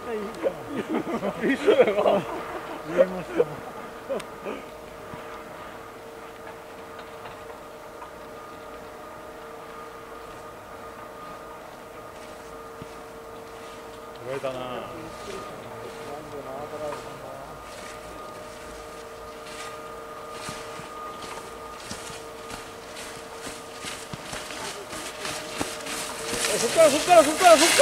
一緒やな。上も下も。動いたな。そっからそっからそっからそっからそっから。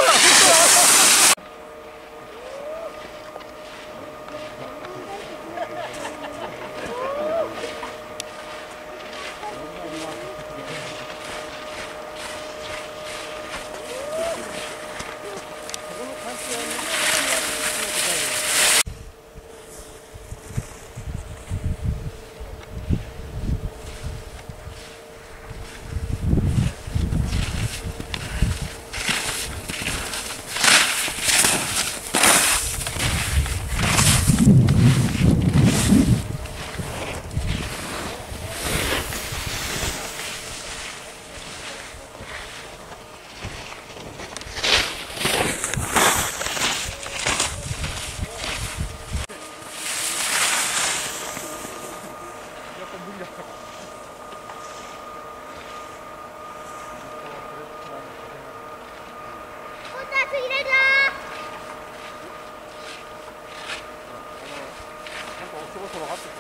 そろそろ合ってくる。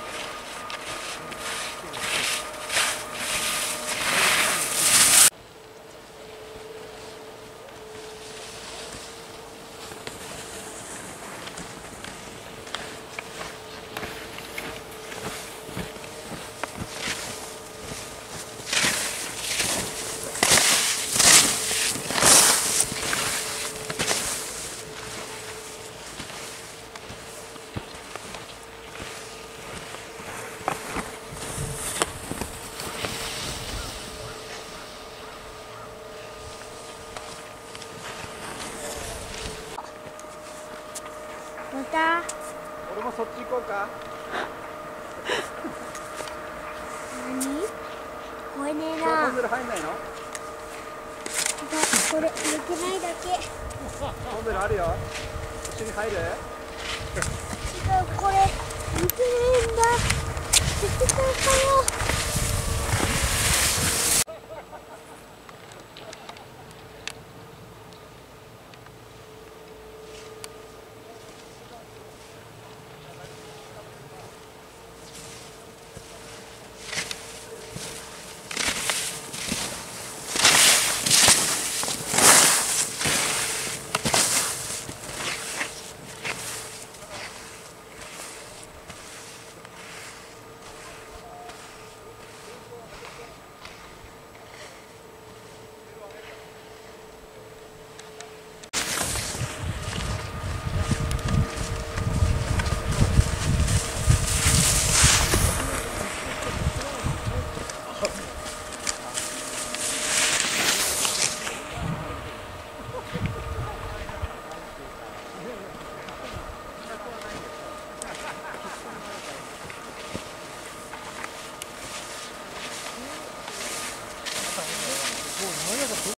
また俺もそっち行こうか。 何これねえトな。 ンネル入んないの？ これ抜けないだけ。 トンネルあるよ。一緒に入る？ 違う、これ抜けないんだ。絶対かよ。